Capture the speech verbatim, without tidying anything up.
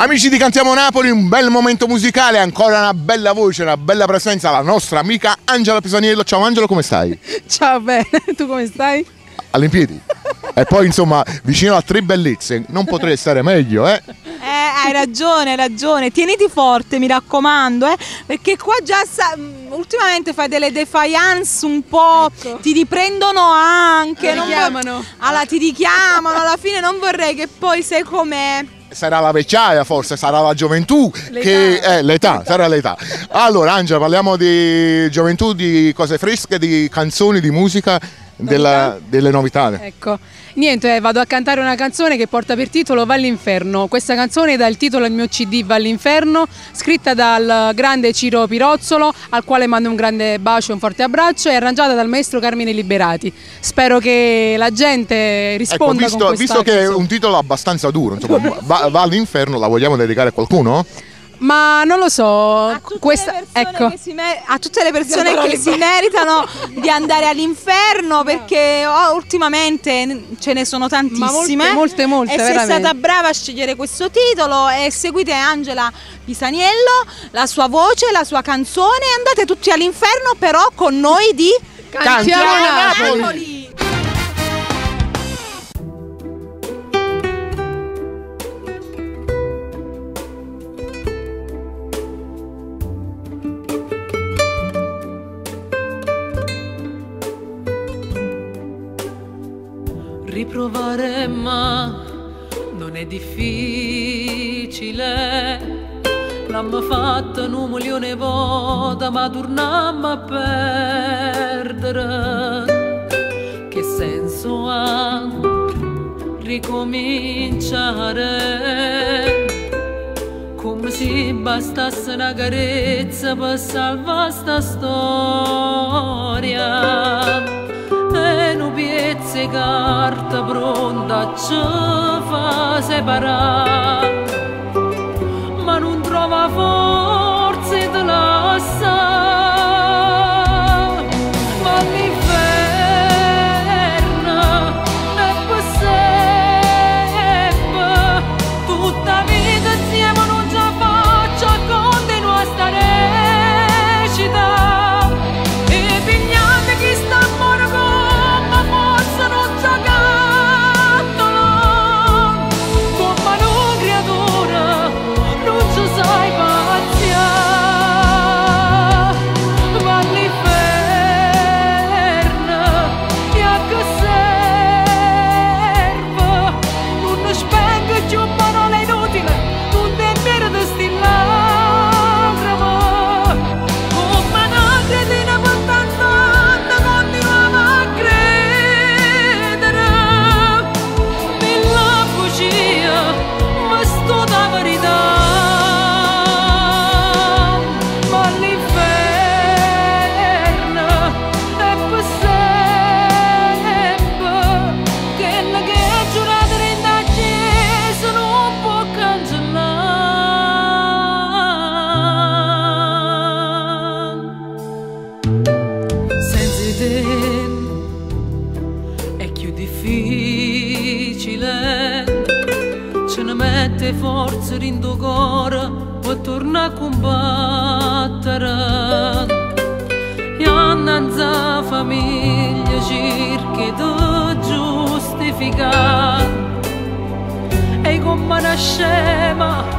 Amici di Cantiamo Napoli, un bel momento musicale, ancora una bella voce, una bella presenza, la nostra amica Angela Pisaniello. Ciao Angelo, come stai? Ciao, bene, tu come stai? All'impiedi. E poi insomma, vicino a tre bellezze, non potrei stare meglio, eh? Eh, hai ragione, hai ragione, tieniti forte, mi raccomando, eh, perché qua già sa, ultimamente fai delle defiance un po', ecco. Ti riprendono anche, ti richiamano. Allora, ti richiamano, alla fine non vorrei che poi sei com'è. Sarà la vecchiaia forse, sarà la gioventù, che è l'età, sarà l'età. Allora Angela, parliamo di gioventù, di cose fresche, di canzoni, di musica, della, delle novità. Ecco, niente, vado a cantare una canzone che porta per titolo Va all'inferno. Questa canzone dà il titolo al mio C D Va all'inferno, scritta dal grande Ciro Pirozzolo, al quale mando un grande bacio e un forte abbraccio, e arrangiata dal maestro Carmine Liberati. Spero che la gente risponda, ecco, visto, con visto che è un titolo abbastanza duro, insomma, va, va all'inferno, la vogliamo dedicare a qualcuno? Ma non lo so, a tutte questa, le persone, ecco. che, si a tutte le persone che si meritano di andare all'inferno, perché oh, ultimamente ce ne sono tantissime. Ma molte, molte, molte, e sei veramente. stata brava a scegliere questo titolo, e seguite Angela Pisaniello, la sua voce, la sua canzone, e andate tutti all'inferno, però con noi di Cantiamo Napoli. Napoli. Riprovare, ma non è difficile. L'hanno fatto un milione di volte, ma torniamo a perdere. Che senso ha ricominciare? Come se bastasse una carezza per salvare sta storia. E nu piezze carta pronta ci fa separare, ma non trova forze di lasciare. Ma l'inferno è per sempre, tutta vita insieme non ce la faccio, continua a stare recita. E pigliate chi sta a morire, è più difficile. Ce ne mette forza in tuo cuore per tornare a combattere. E annanza famiglia cerchi di giustificare. E come una scema